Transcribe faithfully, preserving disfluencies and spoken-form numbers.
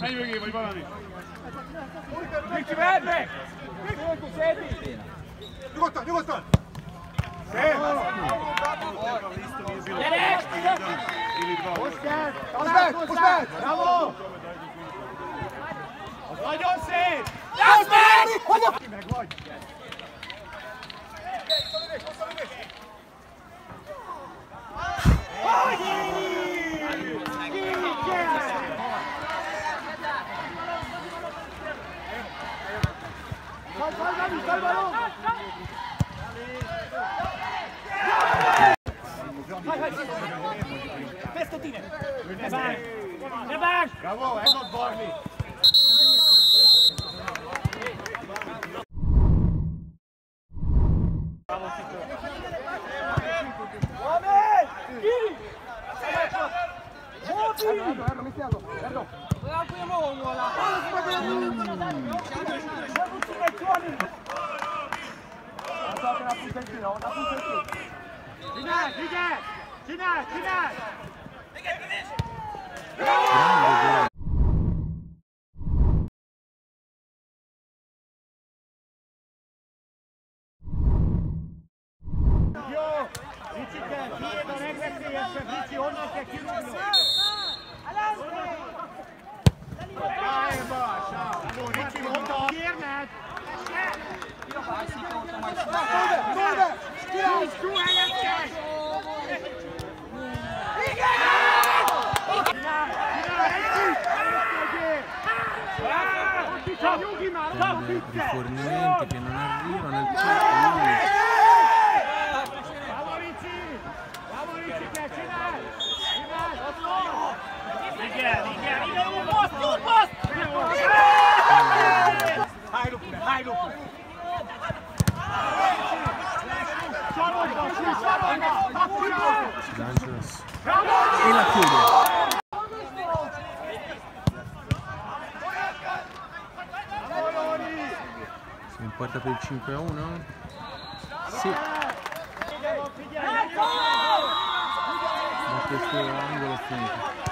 Menj mögé, vagy valami. Ricsi, vedd meg! Ricsi, nyugodtan, nyugodtan! Szép! Gyerek! Most kell! Most meg! Most meg! Bravo! Az nagyon szép! Jász meg! Ki meg vagy! Festotine! Ne vágj! Ne vágj! Bravo, ez ott Barni! Amen! Ki! Mobi! Erdo, mit játszol? Erdo! Reagujemo uola! Ne buci mai tuoni! Guardate la puntentino, la puntentino! Csinál, csinál! Csinál, csinál! Jó! Ricsi kell, tiéd a legveszélyesebb, Ricsi, onnan kell kirúgni! Állj, Bravo, Ricsi, mondta! Kérned! Dove! Kiállj! Tú helyezkedj! Igen! Csinálj! Csinálj! Bravo! Nyugi már! Di fornimenti che non arrivano il Bravo Ricci! Bravo Ricci, kell csinálj! Csinálj! Igen, igen, igen, jó, passz, jó, passz! Háj lupule, háj lupule! Sarolba, sarolba! D'Angelos e la chiude. Si importa per il cinque a uno? Sì. Da questo angolo finito.